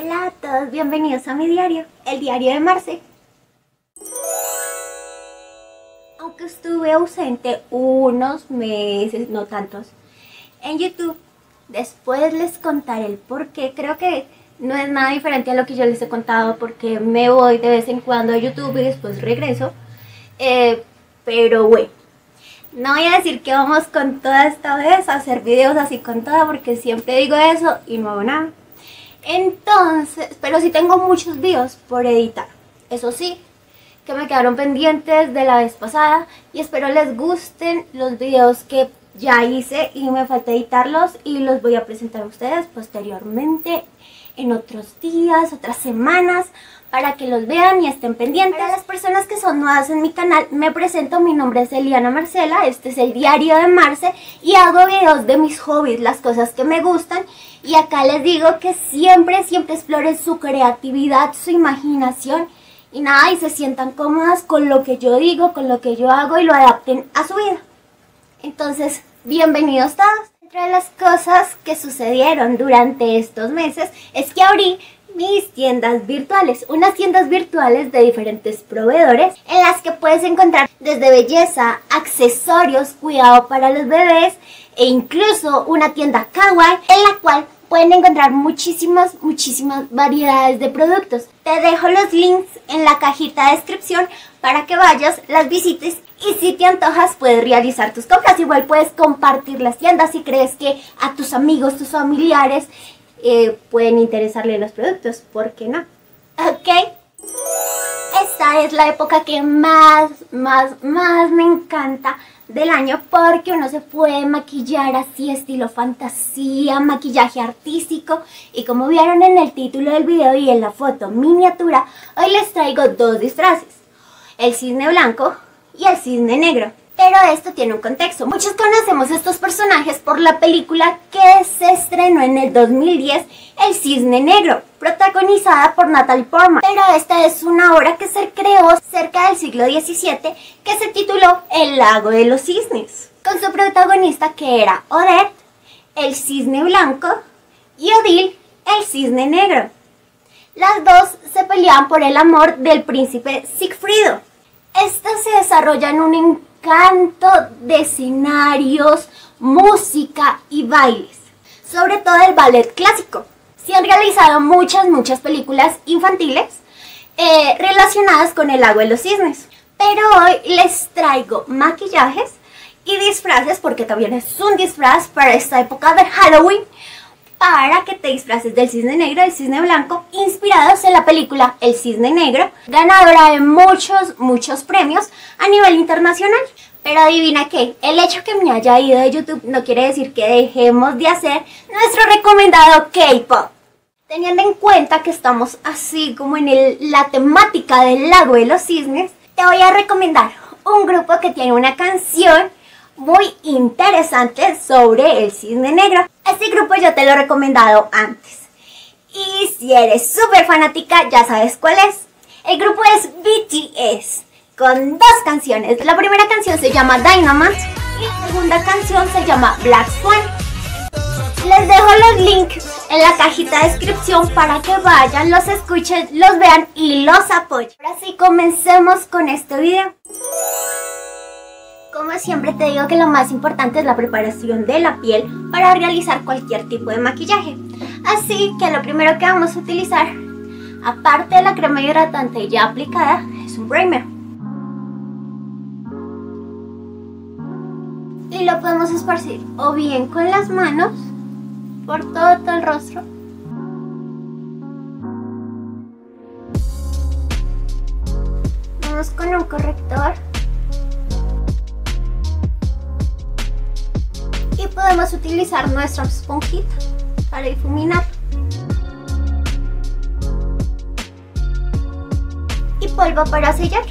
Hola a todos, bienvenidos a mi diario, el diario de Marce. Aunque estuve ausente unos meses, no tantos, en YouTube, después les contaré el por qué. Creo que no es nada diferente a lo que yo les he contado porque me voy de vez en cuando a YouTube y después regreso. Pero bueno, no voy a decir que vamos con toda esta vez a hacer videos así con toda porque siempre digo eso y no hago nada. Entonces, pero sí tengo muchos videos por editar, eso sí, que me quedaron pendientes de la vez pasada y espero les gusten los videos que ya hice y me falta editarlos y los voy a presentar a ustedes posteriormente en otros días, otras semanas, para que los vean y estén pendientes. Para las personas que son nuevas en mi canal, me presento, mi nombre es Eliana Marcela, este es el diario de Marce y hago videos de mis hobbies, las cosas que me gustan. Y acá les digo que siempre exploren su creatividad, su imaginación y nada, y se sientan cómodas con lo que yo digo, con lo que yo hago y lo adapten a su vida. Entonces, bienvenidos todos. Entre las cosas que sucedieron durante estos meses es que abrí mis tiendas virtuales, unas tiendas virtuales de diferentes proveedores en las que puedes encontrar desde belleza, accesorios, cuidado para los bebés e incluso una tienda kawaii en la cual pueden encontrar muchísimas variedades de productos. Te dejo los links en la cajita de descripción para que vayas, las visites y si te antojas puedes realizar tus compras. Igual puedes compartir las tiendas si crees que a tus amigos, tus familiares pueden interesarle los productos, ¿por qué no? ¿Ok? Esta es la época que más me encanta del año porque uno se puede maquillar así estilo fantasía, maquillaje artístico y como vieron en el título del video y en la foto miniatura, hoy les traigo dos disfraces, el cisne blanco y el cisne negro. Pero esto tiene un contexto. Muchos conocemos estos personajes por la película que se estrenó en el 2010, El Cisne Negro, protagonizada por Natalie Portman. Pero esta es una obra que se creó cerca del siglo XVII que se tituló El Lago de los Cisnes, con su protagonista que era Odette, el cisne blanco, y Odile, el cisne negro. Las dos se peleaban por el amor del príncipe Sigfrido. Esta se desarrolla en un encanto de escenarios, música y bailes, sobre todo el ballet clásico. Se han realizado muchas películas infantiles relacionadas con el lago de los cisnes, pero hoy les traigo maquillajes y disfraces, porque también es un disfraz para esta época de Halloween, para que te disfraces del cisne negro y del cisne blanco, inspirados en la película El Cisne Negro, ganadora de muchos premios a nivel internacional. Pero adivina qué, el hecho que me haya ido de YouTube no quiere decir que dejemos de hacer nuestro recomendado K-pop. Teniendo en cuenta que estamos así como en la temática del lago de los cisnes, te voy a recomendar un grupo que tiene una canción muy interesante sobre el cisne negro. Este grupo yo te lo he recomendado antes y si eres súper fanática ya sabes cuál es. El grupo es BTS con dos canciones. La primera canción se llama Dynamite y la segunda canción se llama Black Swan. Les dejo los links en la cajita de descripción para que vayan, los escuchen, los vean y los apoyen. Ahora sí, comencemos con este video. Como siempre te digo que lo más importante es la preparación de la piel para realizar cualquier tipo de maquillaje. Así que lo primero que vamos a utilizar, aparte de la crema hidratante ya aplicada, es un primer. Y lo podemos esparcir o bien con las manos por todo el rostro. Vamos con un corrector. Y podemos utilizar nuestra esponjita para difuminar. Y polvo para sellar.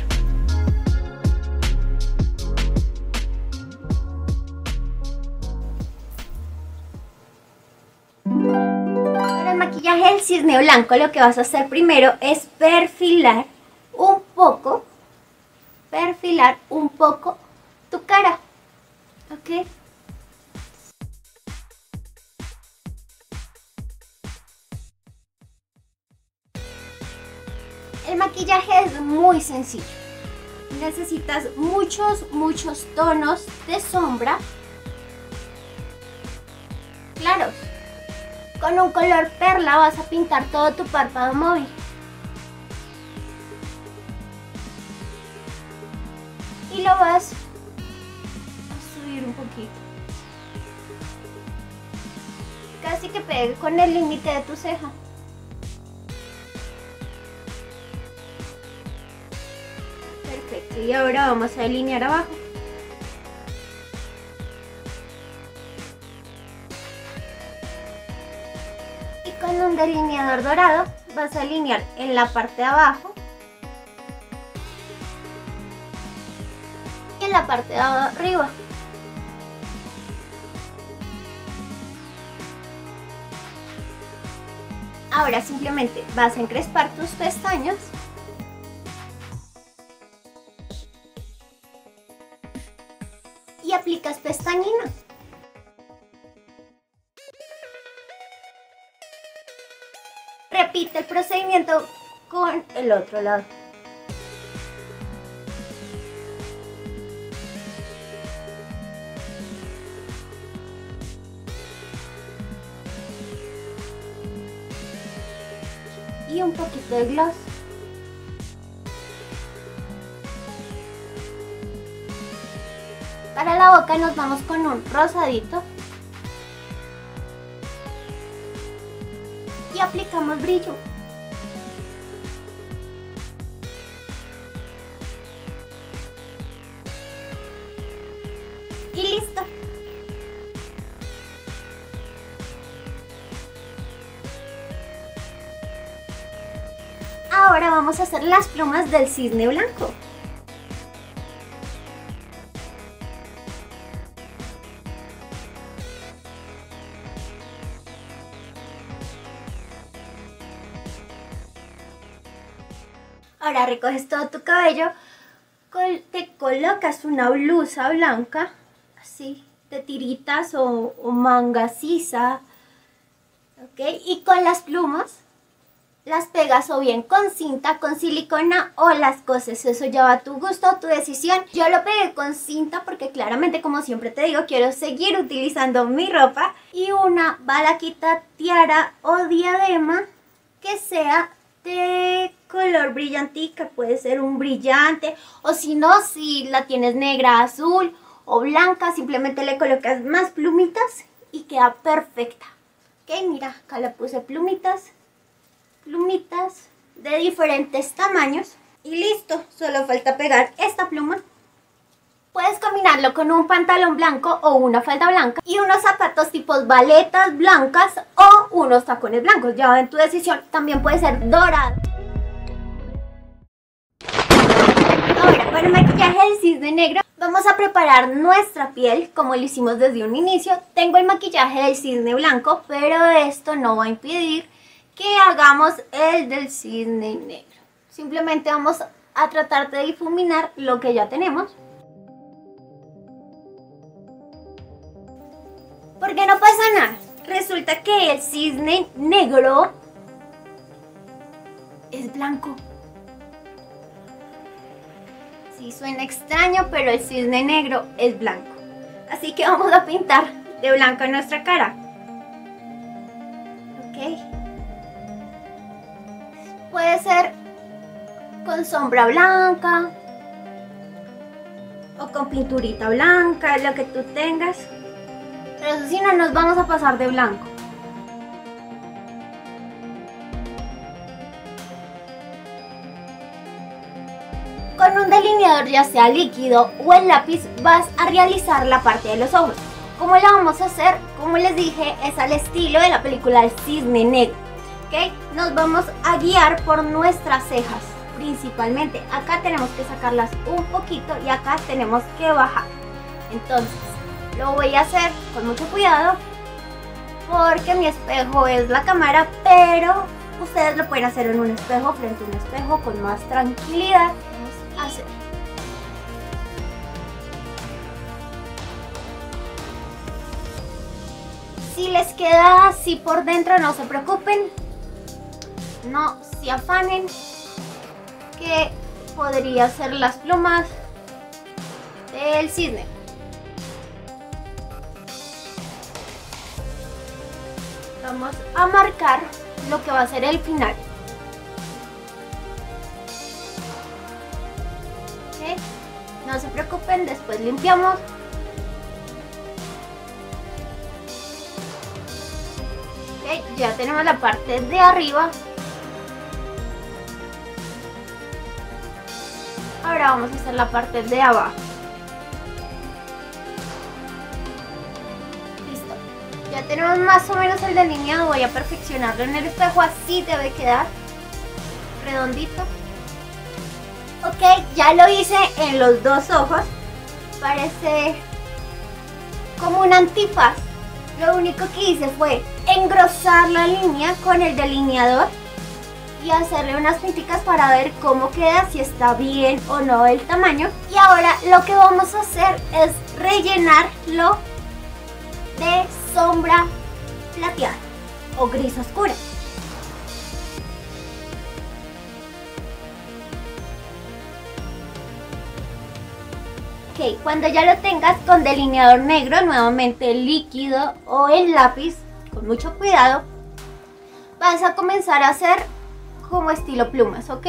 Para el maquillaje del cisne blanco lo que vas a hacer primero es perfilar un poco tu cara, ¿ok? El maquillaje es muy sencillo. Necesitas muchos tonos de sombra claros. Con un color perla vas a pintar todo tu párpado móvil. Y lo vas a subir un poquito. Casi que pegue con el límite de tu ceja. Perfecto, y ahora vamos a delinear abajo. Y con un delineador dorado vas a alinear en la parte de abajo y en la parte de arriba. Ahora simplemente vas a encrespar tus pestañas y aplicas pestañina. Repite el procedimiento con el otro lado. Y un poquito de gloss. Para la boca nos vamos con un rosadito. Y aplicamos brillo. Y listo. Ahora vamos a hacer las plumas del cisne blanco. Ahora recoges todo tu cabello, te colocas una blusa blanca, así, de tiritas o manga sisa, ¿ok? Y con las plumas las pegas o bien con cinta, con silicona o las coses, eso ya va a tu gusto, tu decisión. Yo lo pegué con cinta porque claramente, como siempre te digo, quiero seguir utilizando mi ropa. Y una balaquita, tiara o diadema que sea de color brillantica, puede ser un brillante, o si no, si la tienes negra, azul o blanca, simplemente le colocas más plumitas y queda perfecta. Ok, mira, acá le puse plumitas de diferentes tamaños y listo, solo falta pegar esta pluma. Puedes combinarlo con un pantalón blanco o una falda blanca y unos zapatos tipo baletas blancas o unos tacones blancos, ya va en tu decisión. También puede ser dorado. Ahora, para el maquillaje del cisne negro vamos a preparar nuestra piel como lo hicimos desde un inicio. Tengo el maquillaje del cisne blanco, pero esto no va a impedir que hagamos el del cisne negro. Simplemente vamos a tratar de difuminar lo que ya tenemos. Porque no pasa nada. Resulta que el cisne negro es blanco. Sí, suena extraño, pero el cisne negro es blanco. Así que vamos a pintar de blanco nuestra cara. Ok. Puede ser con sombra blanca o con pinturita blanca, lo que tú tengas. Pero eso sí, no nos vamos a pasar de blanco. Con un delineador, ya sea líquido o el lápiz, vas a realizar la parte de los ojos. ¿Cómo la vamos a hacer? Como les dije, es al estilo de la película El Cisne Negro. ¿Okay? Nos vamos a guiar por nuestras cejas, principalmente. Acá tenemos que sacarlas un poquito y acá tenemos que bajar. Entonces, lo voy a hacer con mucho cuidado porque mi espejo es la cámara, pero ustedes lo pueden hacer en un espejo, frente a un espejo, con más tranquilidad. Vamos a hacer. Si les queda así por dentro, no se preocupen, no se afanen, que podría ser las plumas del cisne. Vamos a marcar lo que va a ser el final. ¿Okay? No se preocupen, después limpiamos. ¿Okay? Ya tenemos la parte de arriba. Ahora vamos a hacer la parte de abajo. Listo. Ya tenemos más o menos el delineado. Voy a perfeccionarlo en el espejo. Así debe quedar redondito. Ok, ya lo hice en los dos ojos. Parece como un antifaz. Lo único que hice fue engrosar la línea con el delineador y hacerle unas pinticas para ver cómo queda, si está bien o no el tamaño. Y ahora lo que vamos a hacer es rellenarlo de sombra plateada o gris oscura. Ok, cuando ya lo tengas con delineador negro, nuevamente líquido o en lápiz, con mucho cuidado, vas a comenzar a hacer como estilo plumas, ¿ok?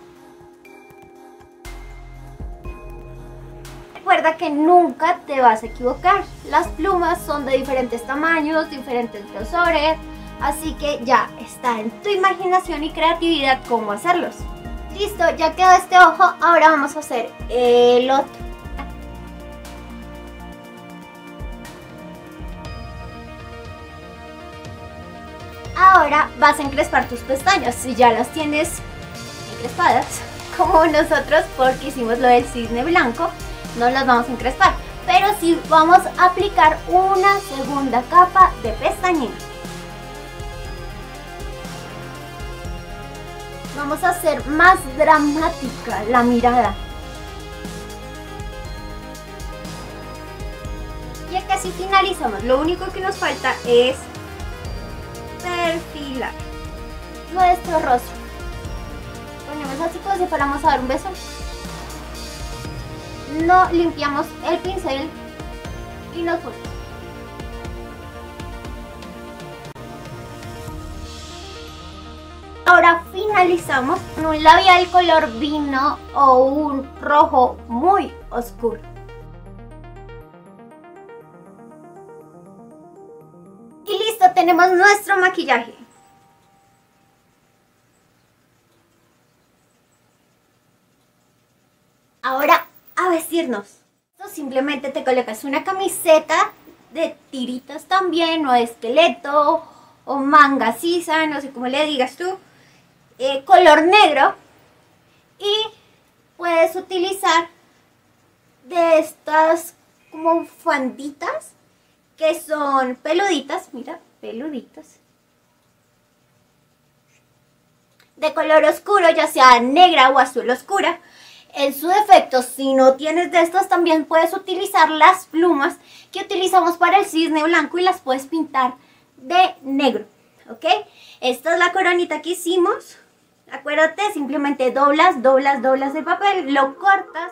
Recuerda que nunca te vas a equivocar. Las plumas son de diferentes tamaños, diferentes grosores, así que ya está en tu imaginación y creatividad cómo hacerlos. Listo, ya quedó este ojo, ahora vamos a hacer el otro. Ahora vas a encrespar tus pestañas, si ya las tienes encrespadas, como nosotros, porque hicimos lo del cisne blanco, no las vamos a encrespar, pero sí vamos a aplicar una segunda capa de pestañina. Vamos a hacer más dramática la mirada. Ya casi finalizamos, lo único que nos falta es perfilar nuestro rostro. Ponemos así como si fuéramos a dar un beso. No limpiamos el pincel y nos ponemos. Ahora finalizamos con un labial color vino o un rojo muy oscuro. Y listo, tenemos nuestro maquillaje. Ahora a vestirnos. Simplemente te colocas una camiseta de tiritas también, o de esqueleto, o manga sisa, no sé cómo le digas tú, color negro. Y puedes utilizar de estas como fanditas que son peluditas, mira, peluditas, de color oscuro, ya sea negra o azul oscura. En su defecto, si no tienes de estas, también puedes utilizar las plumas que utilizamos para el cisne blanco y las puedes pintar de negro, ¿ok? Esta es la coronita que hicimos. Acuérdate, simplemente doblas el papel, lo cortas.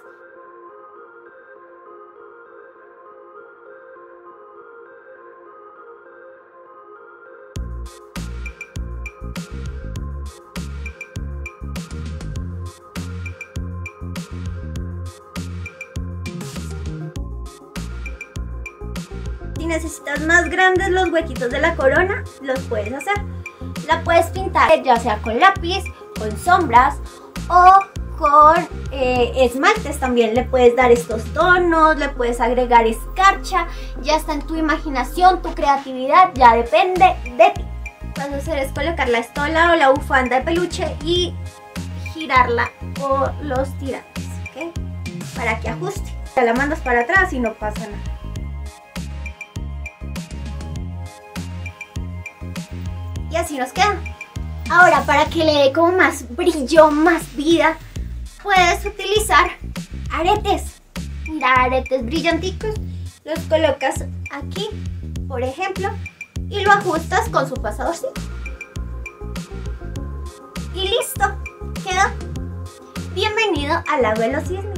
Si necesitas más grandes los huequitos de la corona, los puedes hacer. La puedes pintar ya sea con lápiz, con sombras o con esmaltes. También le puedes dar estos tonos, le puedes agregar escarcha. Ya está en tu imaginación, tu creatividad, ya depende de ti. Lo que vas a hacer es colocar la estola o la bufanda de peluche y girarla por los tirantes, ¿ok? Para que ajuste. Ya la mandas para atrás y no pasa nada. Y así nos queda. Ahora, para que le dé como más brillo, más vida, puedes utilizar aretes. Mira, aretes brillanticos. Los colocas aquí, por ejemplo, y lo ajustas con su pasadorcito. Y listo, quedó. Bienvenido al lago de los cisnes.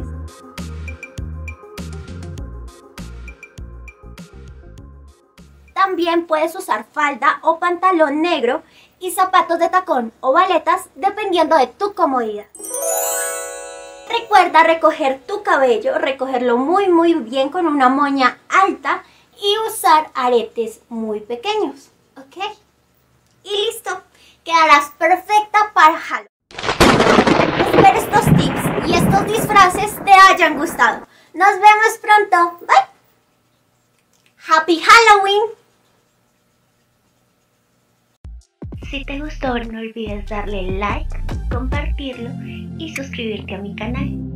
También puedes usar falda o pantalón negro y zapatos de tacón o baletas dependiendo de tu comodidad. Recuerda recoger tu cabello, recogerlo muy bien con una moña alta y usar aretes muy pequeños, ¿ok? Y listo, quedarás perfecta para Halloween. Espero estos tips y estos disfraces te hayan gustado. Nos vemos pronto, bye. Happy Halloween. Si te gustó, no olvides darle like, compartirlo y suscribirte a mi canal.